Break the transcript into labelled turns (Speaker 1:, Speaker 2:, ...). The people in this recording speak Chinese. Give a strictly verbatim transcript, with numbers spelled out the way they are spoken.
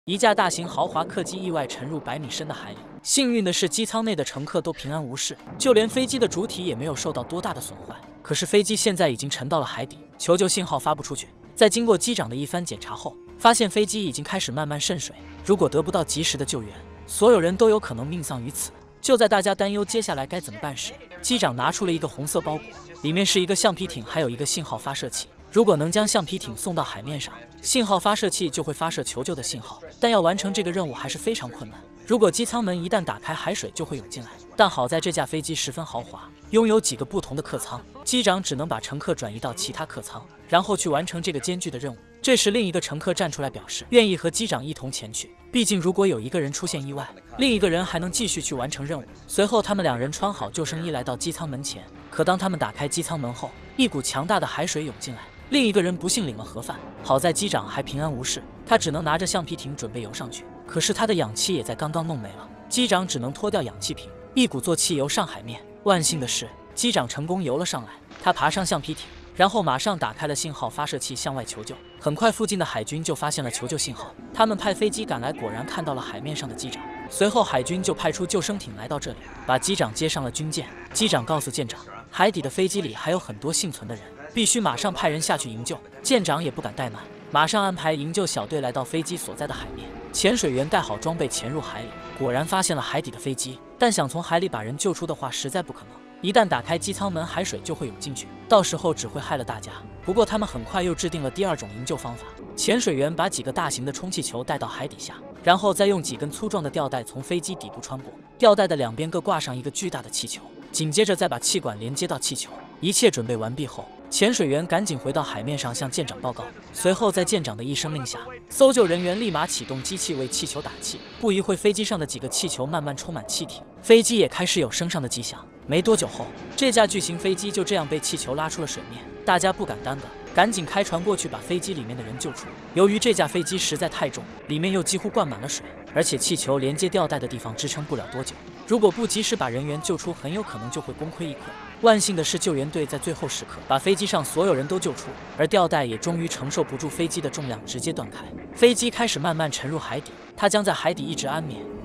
Speaker 1: 一架大型豪华客机意外沉入百米深的海里。幸运的是，机舱内的乘客都平安无事，就连飞机的主体也没有受到多大的损坏。可是飞机现在已经沉到了海底，求救信号发不出去。在经过机长的一番检查后，发现飞机已经开始慢慢渗水，如果得不到及时的救援，所有人都有可能命丧于此。就在大家担忧接下来该怎么办时，机长拿出了一个红色包裹，里面是一个橡皮艇，还有一个信号发射器。如果能将橡皮艇送到海面上，信号发射器就会发射求救的信号，但要完成这个任务还是非常困难。如果机舱门一旦打开，海水就会涌进来。但好在这架飞机十分豪华，拥有几个不同的客舱，机长只能把乘客转移到其他客舱，然后去完成这个艰巨的任务。这时，另一个乘客站出来表示愿意和机长一同前去，毕竟如果有一个人出现意外，另一个人还能继续去完成任务。随后，他们两人穿好救生衣来到机舱门前，可当他们打开机舱门后，一股强大的海水涌进来，另一个人不幸领了盒饭。好在机长还平安无事，他只能拿着橡皮艇准备游上去，可是他的氧气也在刚刚弄没了，机长只能脱掉氧气瓶，一鼓作气游上海面。万幸的是，机长成功游了上来，他爬上橡皮艇，然后马上打开了信号发射器向外求救。很快，附近的海军就发现了求救信号，他们派飞机赶来，果然看到了海面上的机长。随后，海军就派出救生艇来到这里，把机长接上了军舰。机长告诉舰长，海底的飞机里还有很多幸存的人，必须马上派人下去营救。舰长也不敢怠慢，马上安排营救小队来到飞机所在的海面。潜水员带好装备潜入海里，果然发现了海底的飞机，但想从海里把人救出的话，实在不可能。一旦打开机舱门，海水就会涌进去，到时候只会害了大家。不过他们很快又制定了第二种营救方法。潜水员把几个大型的充气球带到海底下，然后再用几根粗壮的吊带从飞机底部穿过，吊带的两边各挂上一个巨大的气球，紧接着再把气管连接到气球。一切准备完毕后，潜水员赶紧回到海面上向舰长报告。随后在舰长的一声令下，搜救人员立马启动机器为气球打气。不一会，飞机上的几个气球慢慢充满气体，飞机也开始有升上的迹象。没多久后，这架巨型飞机就这样被气球拉出了水面。大家不敢耽搁，赶紧开船过去把飞机里面的人救出。由于这架飞机实在太重，里面又几乎灌满了水，而且气球连接吊带的地方支撑不了多久，如果不及时把人员救出，很有可能就会功亏一篑。万幸的是，救援队在最后时刻把飞机上所有人都救出，而吊带也终于承受不住飞机的重量，直接断开。飞机开始慢慢沉入海底，它将在海底一直安眠，